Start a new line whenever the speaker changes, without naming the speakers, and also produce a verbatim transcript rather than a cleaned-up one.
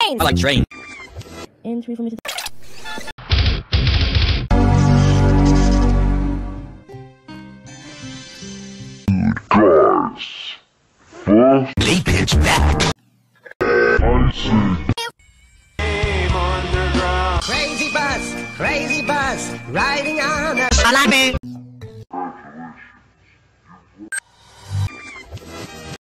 trains! I like trains.
Entry for me to...
Guys, first
They pitch back.
I see.
Crazy bus, crazy bus, riding on a...